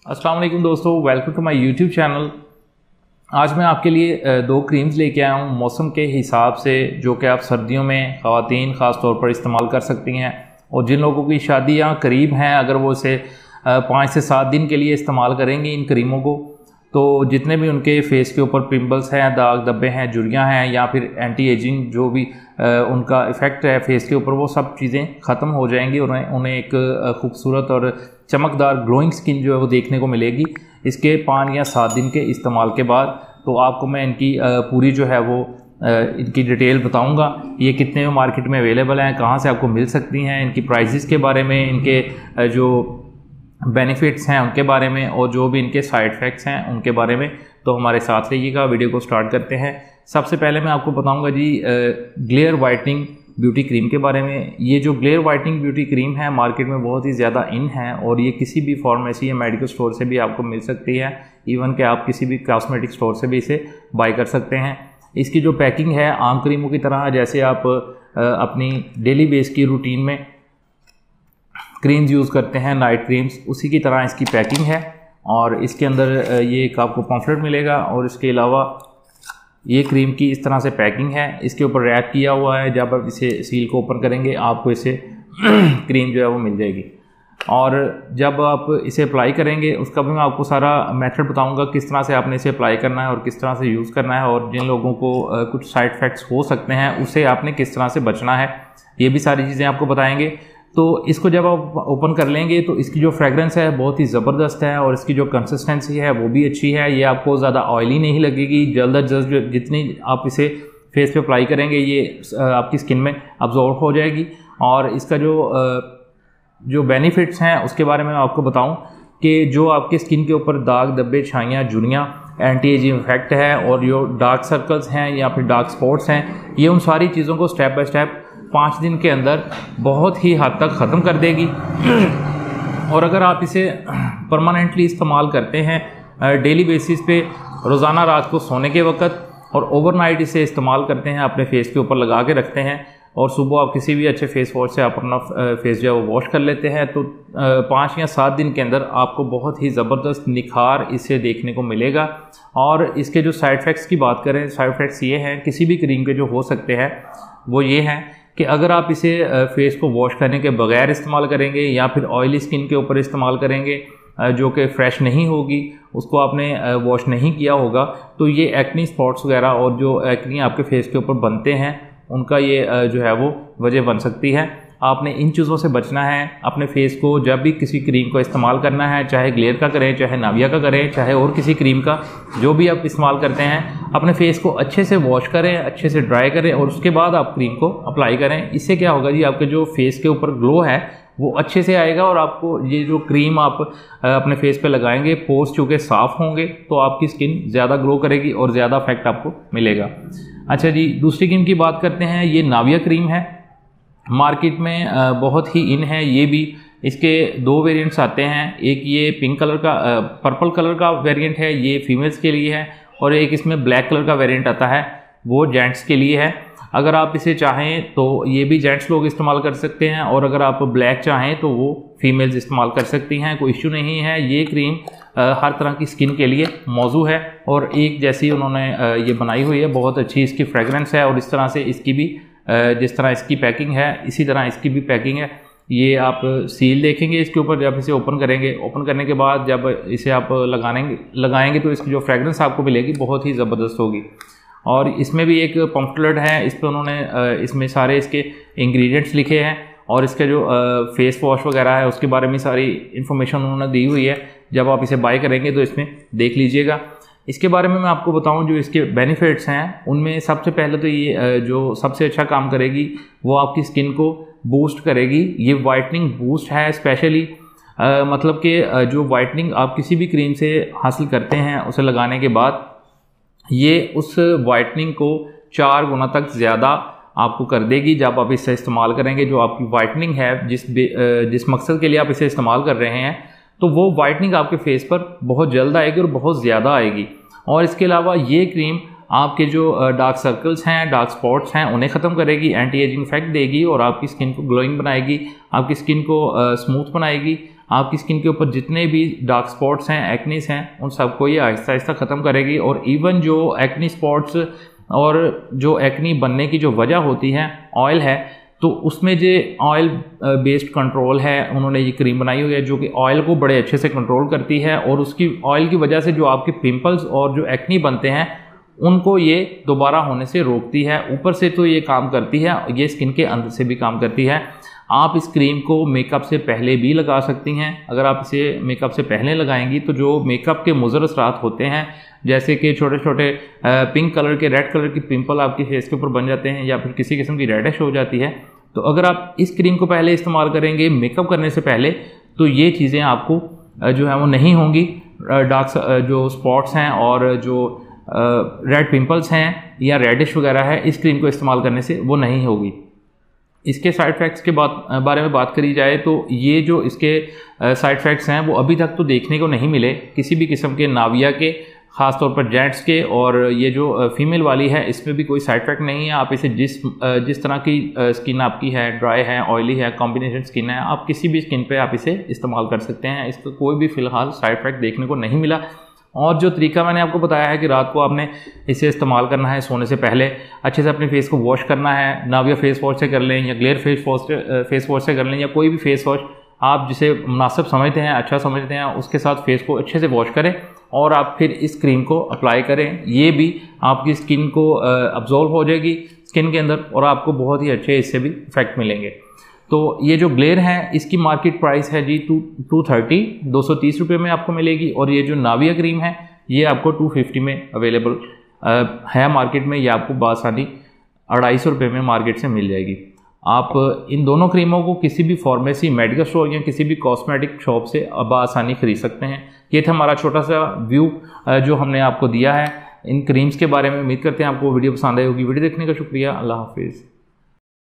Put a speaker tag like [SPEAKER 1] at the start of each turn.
[SPEAKER 1] अस्सलाम वालेकुम दोस्तों, welcome to my YouTube channel. आज मैं आपके लिए दो क्रीम्स लेके आया हूँ मौसम के हिसाब से, जो कि आप सर्दियों में ख़वातीन ख़ास तौर पर इस्तेमाल कर सकती हैं। और जिन लोगों की शादियाँ करीब हैं, अगर वो इसे 5 से 7 दिन के लिए इस्तेमाल करेंगे इन क्रीमों को, तो जितने भी उनके फेस के ऊपर पिंपल्स हैं, दाग धब्बे हैं, झुर्रियाँ हैं या फिर एंटी एजिंग जो भी उनका इफ़ेक्ट है फेस के ऊपर, वो सब चीज़ें ख़त्म हो जाएंगी और उन्हें एक खूबसूरत और चमकदार ग्लोइंग स्किन जो है वो देखने को मिलेगी इसके 5 या 7 दिन के इस्तेमाल के बाद। तो आपको मैं इनकी पूरी जो है वो इनकी डिटेल बताऊंगा, ये कितने में मार्केट में अवेलेबल हैं, कहाँ से आपको मिल सकती हैं, इनकी प्राइसेस के बारे में, इनके जो बेनिफिट्स हैं उनके बारे में, और जो भी इनके साइड इफ़ेक्ट्स हैं उनके बारे में। तो हमारे साथ रहिएगा, वीडियो को स्टार्ट करते हैं। सबसे पहले मैं आपको बताऊंगा जी ग्लेयर वाइटनिंग ब्यूटी क्रीम के बारे में। ये जो ग्लेयर वाइटनिंग ब्यूटी क्रीम है मार्केट में बहुत ही ज़्यादा इन है और ये किसी भी फार्मेसी या मेडिकल स्टोर से भी आपको मिल सकती है। इवन कि आप किसी भी कॉस्मेटिक स्टोर से भी इसे बाय कर सकते हैं। इसकी जो पैकिंग है आम क्रीमों की तरह, जैसे आप अपनी डेली बेस की रूटीन में क्रीम्स यूज़ करते हैं, नाइट क्रीम्स, उसी की तरह इसकी पैकिंग है। और इसके अंदर ये एक आपको पम्फलेट मिलेगा और इसके अलावा ये क्रीम की इस तरह से पैकिंग है। इसके ऊपर रैप किया हुआ है, जब आप इसे सील को ओपन करेंगे आपको इसे क्रीम जो है वो मिल जाएगी। और जब आप इसे अप्लाई करेंगे उसका भी मैं आपको सारा मेथड बताऊंगा, किस तरह से आपने इसे अप्लाई करना है और किस तरह से यूज़ करना है, और जिन लोगों को कुछ साइड इफ़ेक्ट्स हो सकते हैं उससे आपने किस तरह से बचना है, ये भी सारी चीज़ें आपको बताएंगे। तो इसको जब आप ओपन कर लेंगे तो इसकी जो फ्रेगरेंस है बहुत ही ज़बरदस्त है और इसकी जो कंसिस्टेंसी है वो भी अच्छी है। ये आपको ज़्यादा ऑयली नहीं लगेगी। जल्द अज जल्द जितनी आप इसे फेस पे अप्लाई करेंगे ये आपकी स्किन में अब्जॉर्ब हो जाएगी। और इसका जो बेनिफिट्स हैं उसके बारे में मैं आपको बताऊं कि जो आपके स्किन के ऊपर दाग धब्बे, छाइयाँ, झुर्रियाँ, एंटी एजिंग इफेक्ट है और जो डार्क सर्कल्स हैं या फिर डार्क स्पॉट्स हैं, ये उन सारी चीज़ों को स्टेप बाय स्टेप 5 दिन के अंदर बहुत ही हद तक ख़त्म कर देगी। और अगर आप इसे परमानेंटली इस्तेमाल करते हैं डेली बेसिस पे, रोज़ाना रात को सोने के वक्त, और ओवरनाइट इसे इस्तेमाल करते हैं, अपने फेस के ऊपर लगा के रखते हैं और सुबह आप किसी भी अच्छे फेस वॉश से आप अपना फेस जो है वो वॉश कर लेते हैं, तो 5 या 7 दिन के अंदर आपको बहुत ही ज़बरदस्त निखार इससे देखने को मिलेगा। और इसके जो साइड इफ़ेक्ट्स की बात करें, साइड इफ़ेक्ट्स ये हैं किसी भी क्रीम के जो हो सकते हैं वो ये हैं कि अगर आप इसे फेस को वॉश करने के बगैर इस्तेमाल करेंगे या फिर ऑयली स्किन के ऊपर इस्तेमाल करेंगे जो कि फ्रेश नहीं होगी, उसको आपने वॉश नहीं किया होगा, तो ये एक्नी स्पॉट्स वगैरह और जो एक्नी आपके फेस के ऊपर बनते हैं उनका ये जो है वो वजह बन सकती है। आपने इन चीज़ों से बचना है। अपने फेस को जब भी किसी क्रीम को इस्तेमाल करना है, चाहे ग्लेयर का करें, चाहे नाविया का करें, चाहे और किसी क्रीम का, जो भी आप इस्तेमाल करते हैं, अपने फेस को अच्छे से वॉश करें, अच्छे से ड्राई करें और उसके बाद आप क्रीम को अप्लाई करें। इससे क्या होगा जी, आपके जो फेस के ऊपर ग्लो है वो अच्छे से आएगा और आपको ये जो क्रीम आप अपने फेस पे लगाएंगे, पोर्स चूँकि साफ़ होंगे तो आपकी स्किन ज़्यादा ग्लो करेगी और ज़्यादा इफेक्ट आपको मिलेगा। अच्छा जी, दूसरी क्रीम की बात करते हैं। ये नाविया क्रीम है, मार्केट में बहुत ही इन है। ये भी, इसके 2 वेरिएंट्स आते हैं। एक ये पिंक कलर का, पर्पल कलर का वेरिएंट है, ये फीमेल्स के लिए है, और एक इसमें ब्लैक कलर का वेरिएंट आता है, वो जेंट्स के लिए है। अगर आप इसे चाहें तो ये भी जेंट्स लोग इस्तेमाल कर सकते हैं, और अगर आप ब्लैक चाहें तो वो फीमेल्स इस्तेमाल कर सकती हैं, कोई इश्यू नहीं है। ये क्रीम हर तरह की स्किन के लिए मौजू है और एक जैसी उन्होंने ये बनाई हुई है, बहुत अच्छी इसकी फ्रेगरेंस है। और इस तरह से इसकी भी, जिस तरह इसकी पैकिंग है इसी तरह इसकी भी पैकिंग है। ये आप सील देखेंगे इसके ऊपर जब इसे ओपन करेंगे। ओपन करने के बाद जब इसे आप लगाएंगे तो इसकी जो फ्रेगरेंस आपको मिलेगी बहुत ही ज़बरदस्त होगी। और इसमें भी एक पम्फलेट है, इस पर उन्होंने इसमें सारे इसके इंग्रेडिएंट्स लिखे हैं और इसके जो फेस वॉश वगैरह है उसके बारे में सारी इन्फॉर्मेशन उन्होंने दी हुई है। जब आप इसे बाय करेंगे तो इसमें देख लीजिएगा। इसके बारे में मैं आपको बताऊं जो इसके बेनिफिट्स हैं, उनमें सबसे पहले तो ये जो सबसे अच्छा काम करेगी वो आपकी स्किन को बूस्ट करेगी। ये वाइटनिंग बूस्ट है स्पेशली, मतलब कि जो वाइटनिंग आप किसी भी क्रीम से हासिल करते हैं उसे लगाने के बाद ये उस वाइटनिंग को 4 गुना तक ज़्यादा आपको कर देगी जब आप इसे इस्तेमाल करेंगे। जो आपकी वाइटनिंग है, जिस मकसद के लिए आप इसे इस्तेमाल कर रहे हैं, तो वो वाइटनिंग आपके फेस पर बहुत जल्द आएगी और बहुत ज़्यादा आएगी। और इसके अलावा ये क्रीम आपके जो डार्क सर्कल्स हैं, डार्क स्पॉट्स हैं, उन्हें ख़त्म करेगी, एंटी एजिंग इफेक्ट देगी और आपकी स्किन को ग्लोइंग बनाएगी, आपकी स्किन को स्मूथ बनाएगी। आपकी स्किन के ऊपर जितने भी डार्क स्पॉट्स हैं, एक्नीस हैं, उन सबको ये आहिस्ता आहिस्ता ख़त्म करेगी। और इवन जो एक्नी स्पॉट्स और जो एक्नी बनने की जो वजह होती है ऑयल है, तो उसमें जो ऑयल बेस्ड कंट्रोल है, उन्होंने ये क्रीम बनाई हुई है जो कि ऑयल को बड़े अच्छे से कंट्रोल करती है और उसकी ऑयल की वजह से जो आपके पिंपल्स और जो एक्नी बनते हैं उनको ये दोबारा होने से रोकती है। ऊपर से तो ये काम करती है, ये स्किन के अंदर से भी काम करती है। आप इस क्रीम को मेकअप से पहले भी लगा सकती हैं। अगर आप इसे मेकअप से पहले लगाएंगी तो जो मेकअप के मुज़र असरात होते हैं, जैसे कि छोटे छोटे पिंक कलर के, रेड कलर की पिंपल आपके फेस के ऊपर बन जाते हैं या फिर किसी किस्म की रेडिश हो जाती है, तो अगर आप इस क्रीम को पहले इस्तेमाल करेंगे मेकअप करने से पहले, तो ये चीज़ें आपको जो है वो नहीं होंगी। डार्क जो स्पॉट्स हैं और जो रेड पिंपल्स हैं या रेडिश वगैरह है, इस क्रीम को इस्तेमाल करने से वो नहीं होगी। इसके साइड इफ़ेक्ट्स के बारे में बात करी जाए तो ये जो इसके साइड इफ़ेक्ट्स हैं वो अभी तक तो देखने को नहीं मिले किसी भी किस्म के, नाविया के, ख़ास तौर पर जेंट्स के, और ये जो फीमेल वाली है इसमें भी कोई साइड इफ़ेक्ट नहीं है। आप इसे जिस तरह की स्किन आपकी है, ड्राई है, ऑयली है, कॉम्बिनेशन स्किन है, आप किसी भी स्किन पे आप इसे इस्तेमाल कर सकते हैं। इसका कोई भी फ़िलहाल साइड इफ़ेक्ट देखने को नहीं मिला। और जो तरीका मैंने आपको बताया है कि रात को आपने इसे इस्तेमाल करना है, सोने से पहले अच्छे से अपने फेस को वॉश करना है, नाविया फेस वॉश से कर लें या ग्लेयर फेस वॉश से कर लें, या कोई भी फेस वॉश आप जिसे मुनासिब समझते हैं, अच्छा समझते हैं, उसके साथ फेस को अच्छे से वॉश करें और आप फिर इस क्रीम को अप्लाई करें। ये भी आपकी स्किन को अब्जॉर्ब हो जाएगी स्किन के अंदर और आपको बहुत ही अच्छे इससे भी इफेक्ट मिलेंगे। तो ये जो ग्लेयर है इसकी मार्केट प्राइस है जी 230 रुपये में आपको मिलेगी, और ये जो नाविया क्रीम है ये आपको 250 में अवेलेबल है मार्केट में। ये आपको बासानी 250 रुपये में मार्केट से मिल जाएगी। आप इन दोनों क्रीमों को किसी भी फार्मेसी, मेडिकल स्टोर या किसी भी कॉस्मेटिक शॉप से बासानी खरीद सकते हैं। ये था हमारा छोटा सा व्यू जो हमने आपको दिया है इन क्रीम्स के बारे में। उम्मीद करते हैं आपको वीडियो पसंद आई होगी। वीडियो देखने का शुक्रिया। अल्लाह हाफिज़।